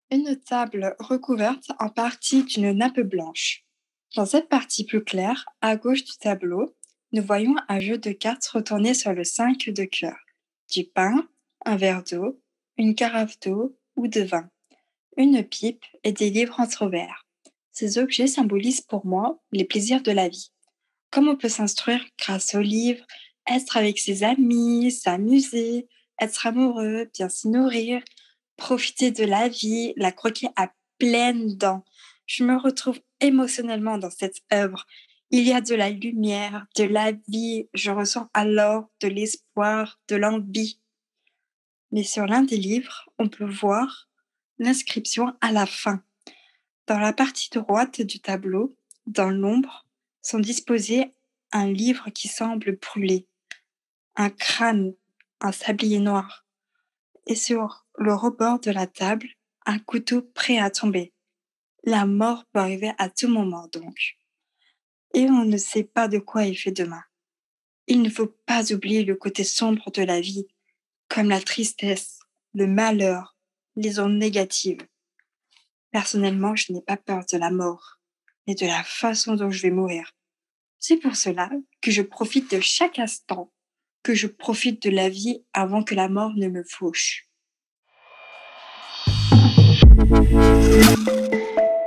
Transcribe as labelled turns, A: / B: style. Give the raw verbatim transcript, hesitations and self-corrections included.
A: Une table recouverte en partie d'une nappe blanche. Dans cette partie plus claire, à gauche du tableau, nous voyons un jeu de cartes retourné sur le cinq de cœur, du pain, un verre d'eau, une carafe d'eau ou de vin, une pipe et des livres entrouverts. Ces objets symbolisent pour moi les plaisirs de la vie. Comme on peut s'instruire grâce aux livres, être avec ses amis, s'amuser, être amoureux, bien s'y nourrir, profiter de la vie, la croquer à pleines dents. Je me retrouve émotionnellement dans cette œuvre. Il y a de la lumière, de la vie. Je ressens alors de l'espoir, de l'envie. Mais sur l'un des livres, on peut voir l'inscription à la fin. Dans la partie droite du tableau, dans l'ombre, sont disposés un livre qui semble brûler, un crâne, un sablier noir, et sur le rebord de la table, un couteau prêt à tomber. La mort peut arriver à tout moment donc. Et on ne sait pas de quoi il fait demain. Il ne faut pas oublier le côté sombre de la vie, comme la tristesse, le malheur, les ondes négatives. Personnellement, je n'ai pas peur de la mort, mais de la façon dont je vais mourir. C'est pour cela que je profite de chaque instant, que je profite de la vie avant que la mort ne me fauche.